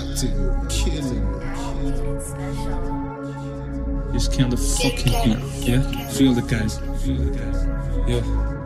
Selected, you're killing it. Just count the fucking beat, yeah? Feel the guys, yeah.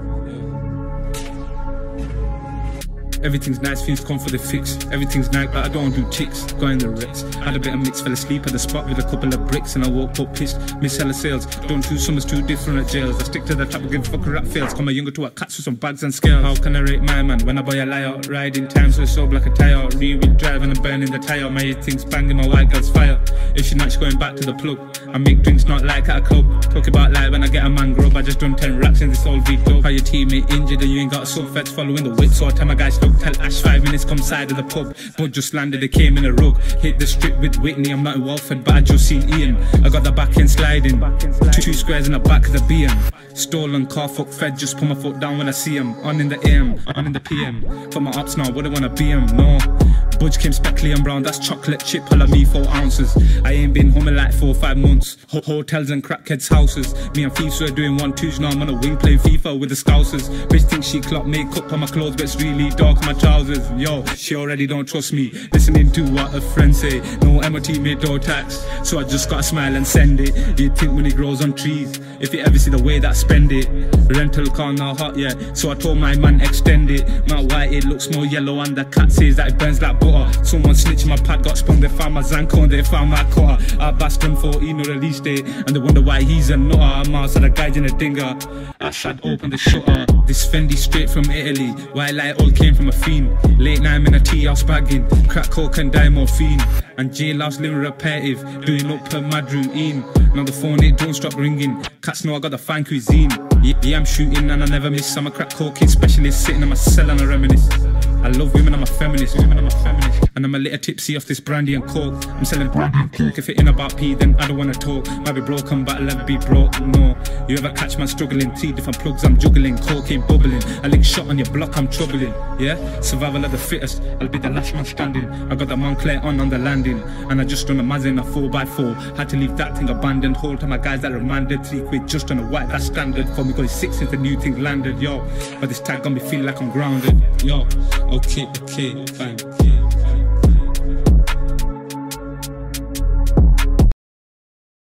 Everything's nice, things come for the fix. Everything's nice, but I don't do chicks. Going the Rex. Had a bit of mix, fell asleep at the spot with a couple of bricks, and I woke up pissed. Miss hella sales. Don't do summers too different at jails. I stick to the top, give fuck a rap fails. Come a younger to a cats with some bags and scales. How can I rate my man when I buy a lie out? Riding time so it's so like a tire. Rear-wheel drive and I'm burning the tire. My things banging, my white girl's fire. If she not, she going back to the plug. I make drinks not like at a club. Talk about life when I get a man grub. I just done 10 raps in this old V-club. How your teammate injured and you ain't got a sub-feds following the wit. So I tell my guys, look, tell Ash 5 minutes come side of the pub. But just landed, they came in a rug. Hit the strip with Whitney, I'm not in Walford, but I just seen Ian. I got the back end sliding. Two squares in the back of the BM. Stolen car, fuck fed, just put my foot down when I see him. On in the AM, on in the PM. For my ops now, wouldn't wanna be him, no. Budge came speckly and brown, that's chocolate chip, holla me 4 ounces. I ain't been home in like 4 or 5 months. Hotels and crackheads' houses. Me and thieves were doing 1-2s, now I'm on a wing playing FIFA with the Scousers. Bitch thinks she clock makeup on my clothes, but it's really dark on my trousers. Yo, she already don't trust me, listening to what a friend say. No MOT made door tax, so I just gotta smile and send it. You'd think money grows on trees, if you ever see the way that I spend it. Rental car now hot, yeah, so I told my man extend it. My white, it looks more yellow and the cat says that it burns like butter. Someone snitched my pad, got sprung, they found my Zanko and they found my cutter. I bashed him for no release date, and they wonder why he's a nutter. I'm outside a guy in a dinger, I shot open the shutter. This Fendi straight from Italy, white light all came from a fiend. Late night in a tea house bagging, crack coke and die morphine. And jailhouse living repetitive, doing up per mad routine. Now the phone it don't stop ringing, cats know I got the fine cuisine. Yeah, I'm shooting and I never miss, I'm a crack cocaine specialist, sitting in my cell and I reminisce. I love women, I'm a feminist, and I'm a little tipsy off this brandy and coke. I'm selling brandy and coke, if it ain't about P then I don't wanna talk. Might be broken but I'll never be broke, no. You ever catch man struggling, 3 different plugs I'm juggling, cocaine bubbling. I lick shot on your block, I'm troubling, yeah? Survival of the fittest, I'll be the last man standing. I got the Montclair on the landing, and I just done a Mazin, a 4x4. Had to leave that thing abandoned, whole time my guys that remanded. 3 quid just on a white, that's standard. For me got 6 since the new thing landed, yo. But this tag got me feeling like I'm grounded, yo. Okay, fine.